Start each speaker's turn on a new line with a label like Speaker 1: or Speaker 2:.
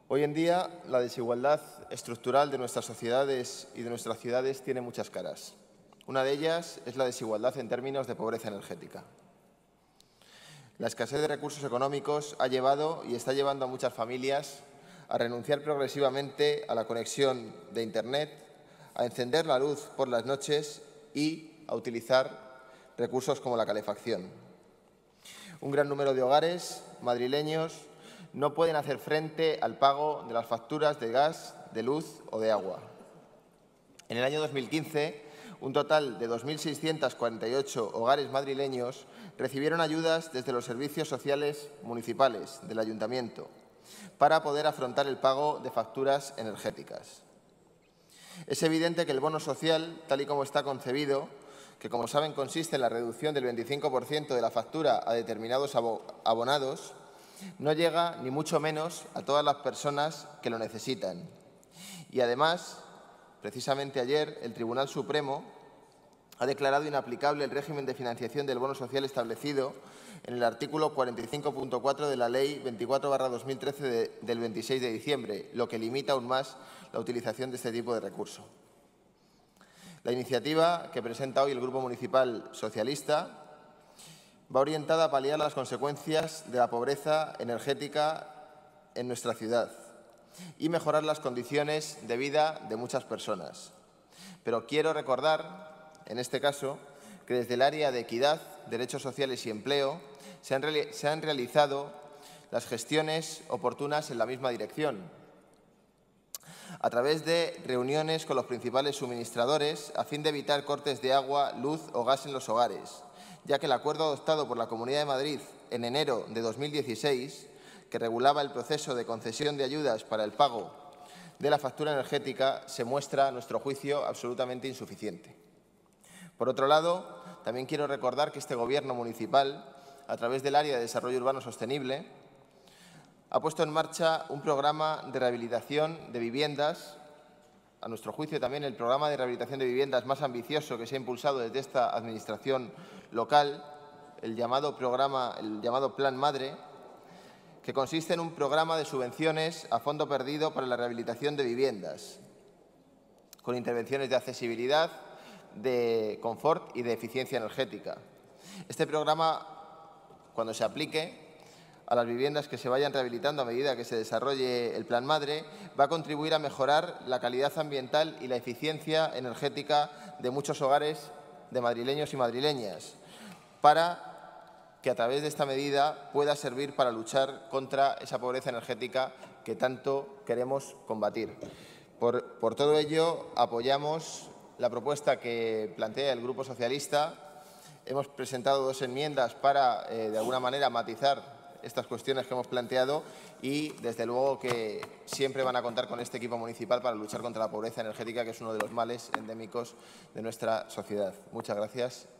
Speaker 1: Hoy en día, la desigualdad estructural de nuestras sociedades y de nuestras ciudades tiene muchas caras. Una de ellas es la desigualdad en términos de pobreza energética. La escasez de recursos económicos ha llevado y está llevando a muchas familias a renunciar progresivamente a la conexión de Internet, a encender la luz por las noches y a utilizar recursos como la calefacción. Un gran número de hogares madrileños no pueden hacer frente al pago de las facturas de gas, de luz o de agua. En el año 2015, un total de 2.648 hogares madrileños recibieron ayudas desde los servicios sociales municipales del Ayuntamiento para poder afrontar el pago de facturas energéticas. Es evidente que el bono social, tal y como está concebido, que como saben consiste en la reducción del 25% de la factura a determinados abonados, no llega ni mucho menos a todas las personas que lo necesitan. Y además, precisamente ayer, el Tribunal Supremo ha declarado inaplicable el régimen de financiación del bono social establecido en el artículo 45.4 de la Ley 24/2013 del 26 de diciembre, lo que limita aún más la utilización de este tipo de recurso. La iniciativa que presenta hoy el Grupo Municipal Socialista va orientada a paliar las consecuencias de la pobreza energética en nuestra ciudad y mejorar las condiciones de vida de muchas personas. Pero quiero recordar, en este caso, que desde el área de Equidad, Derechos Sociales y Empleo se han realizado las gestiones oportunas en la misma dirección, a través de reuniones con los principales suministradores a fin de evitar cortes de agua, luz o gas en los hogares, ya que el acuerdo adoptado por la Comunidad de Madrid en enero de 2016, que regulaba el proceso de concesión de ayudas para el pago de la factura energética, se muestra, a nuestro juicio, absolutamente insuficiente. Por otro lado, también quiero recordar que este Gobierno municipal, a través del Área de Desarrollo Urbano Sostenible, ha puesto en marcha un programa de rehabilitación de viviendas, a nuestro juicio también el programa de rehabilitación de viviendas más ambicioso que se ha impulsado desde esta Administración local, el llamado Plan Madre, que consiste en un programa de subvenciones a fondo perdido para la rehabilitación de viviendas, con intervenciones de accesibilidad, de confort y de eficiencia energética. Este programa, cuando se aplique a las viviendas que se vayan rehabilitando a medida que se desarrolle el Plan Madre, va a contribuir a mejorar la calidad ambiental y la eficiencia energética de muchos hogares de madrileños y madrileñas, para que a través de esta medida pueda servir para luchar contra esa pobreza energética que tanto queremos combatir. Por todo ello, apoyamos la propuesta que plantea el Grupo Socialista. Hemos presentado 2 enmiendas para, de alguna manera, matizar estas cuestiones que hemos planteado y, desde luego, que siempre van a contar con este equipo municipal para luchar contra la pobreza energética, que es uno de los males endémicos de nuestra sociedad. Muchas gracias.